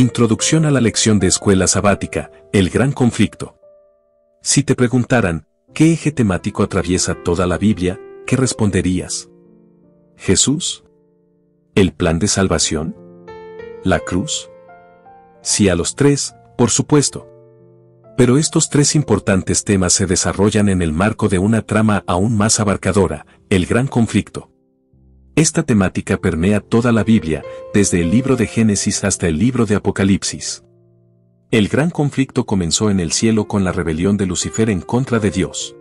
Introducción a la lección de escuela sabática, el gran conflicto. Si te preguntaran, ¿qué eje temático atraviesa toda la Biblia?, ¿qué responderías? ¿Jesús? ¿El plan de salvación? ¿La cruz? Sí a los tres, por supuesto. Pero estos tres importantes temas se desarrollan en el marco de una trama aún más abarcadora, el gran conflicto. Esta temática permea toda la Biblia, desde el libro de Génesis hasta el libro de Apocalipsis. El gran conflicto comenzó en el cielo con la rebelión de Lucifer en contra de Dios.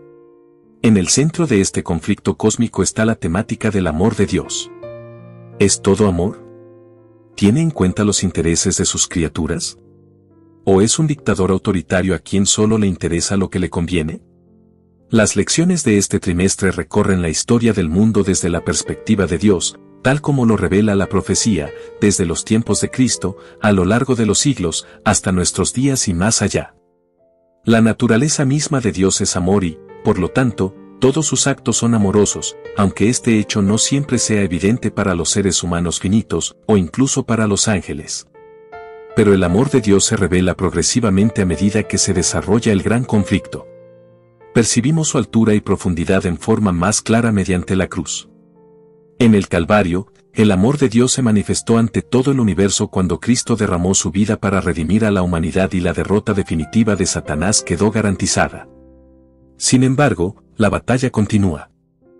En el centro de este conflicto cósmico está la temática del amor de Dios. ¿Es todo amor? ¿Tiene en cuenta los intereses de sus criaturas? ¿O es un dictador autoritario a quien solo le interesa lo que le conviene? Las lecciones de este trimestre recorren la historia del mundo desde la perspectiva de Dios, tal como lo revela la profecía, desde los tiempos de Cristo, a lo largo de los siglos, hasta nuestros días y más allá. La naturaleza misma de Dios es amor y, por lo tanto, todos sus actos son amorosos, aunque este hecho no siempre sea evidente para los seres humanos finitos, o incluso para los ángeles. Pero el amor de Dios se revela progresivamente a medida que se desarrolla el gran conflicto. Percibimos su altura y profundidad en forma más clara mediante la cruz. En el Calvario, el amor de Dios se manifestó ante todo el universo cuando Cristo derramó su vida para redimir a la humanidad y la derrota definitiva de Satanás quedó garantizada. Sin embargo, la batalla continúa.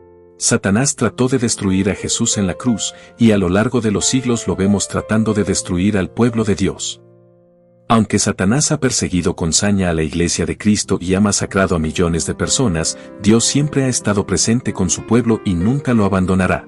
Satanás trató de destruir a Jesús en la cruz, y a lo largo de los siglos lo vemos tratando de destruir al pueblo de Dios. Aunque Satanás ha perseguido con saña a la Iglesia de Cristo y ha masacrado a millones de personas, Dios siempre ha estado presente con su pueblo y nunca lo abandonará.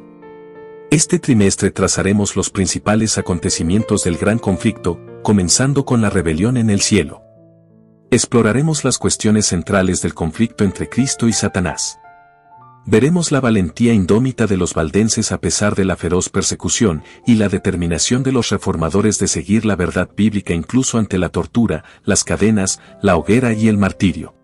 Este trimestre trazaremos los principales acontecimientos del gran conflicto, comenzando con la rebelión en el cielo. Exploraremos las cuestiones centrales del conflicto entre Cristo y Satanás. Veremos la valentía indómita de los valdenses a pesar de la feroz persecución y la determinación de los reformadores de seguir la verdad bíblica incluso ante la tortura, las cadenas, la hoguera y el martirio.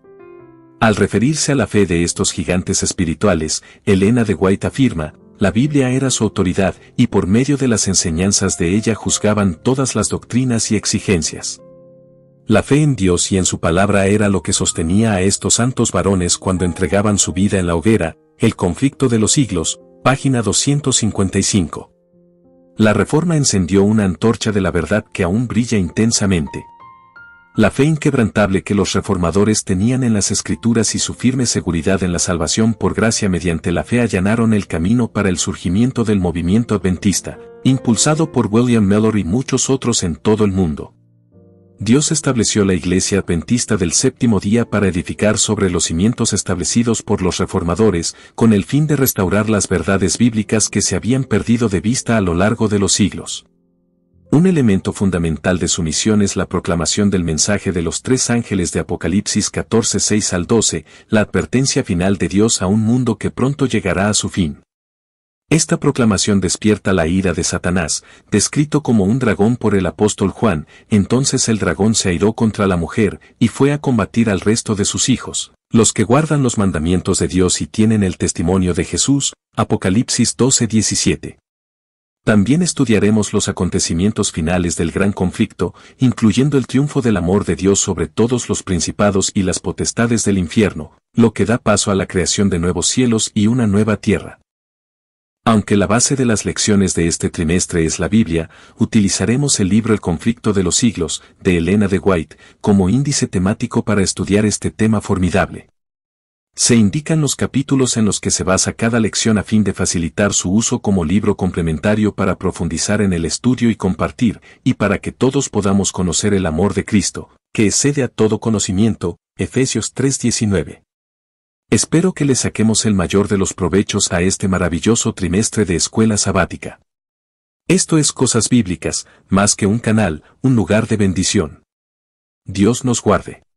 Al referirse a la fe de estos gigantes espirituales, Elena de White afirma, la Biblia era su autoridad y por medio de las enseñanzas de ella juzgaban todas las doctrinas y exigencias. La fe en Dios y en su palabra era lo que sostenía a estos santos varones cuando entregaban su vida en la hoguera. El conflicto de los siglos, página 255. La Reforma encendió una antorcha de la verdad que aún brilla intensamente. La fe inquebrantable que los reformadores tenían en las Escrituras y su firme seguridad en la salvación por gracia mediante la fe allanaron el camino para el surgimiento del movimiento adventista, impulsado por William Mellor y muchos otros en todo el mundo. Dios estableció la Iglesia Adventista del séptimo día para edificar sobre los cimientos establecidos por los reformadores, con el fin de restaurar las verdades bíblicas que se habían perdido de vista a lo largo de los siglos. Un elemento fundamental de su misión es la proclamación del mensaje de los tres ángeles de Apocalipsis 14, 6 al 12, la advertencia final de Dios a un mundo que pronto llegará a su fin. Esta proclamación despierta la ira de Satanás, descrito como un dragón por el apóstol Juan. Entonces el dragón se airó contra la mujer, y fue a combatir al resto de sus hijos, los que guardan los mandamientos de Dios y tienen el testimonio de Jesús. Apocalipsis 12, 17. También estudiaremos los acontecimientos finales del gran conflicto, incluyendo el triunfo del amor de Dios sobre todos los principados y las potestades del infierno, lo que da paso a la creación de nuevos cielos y una nueva tierra. Aunque la base de las lecciones de este trimestre es la Biblia, utilizaremos el libro El conflicto de los siglos, de Elena de White, como índice temático para estudiar este tema formidable. Se indican los capítulos en los que se basa cada lección a fin de facilitar su uso como libro complementario para profundizar en el estudio y compartir, y para que todos podamos conocer el amor de Cristo, que excede a todo conocimiento, Efesios 3:19. Espero que le saquemos el mayor de los provechos a este maravilloso trimestre de escuela sabática. Esto es Cosas Bíblicas, más que un canal, un lugar de bendición. Dios nos guarde.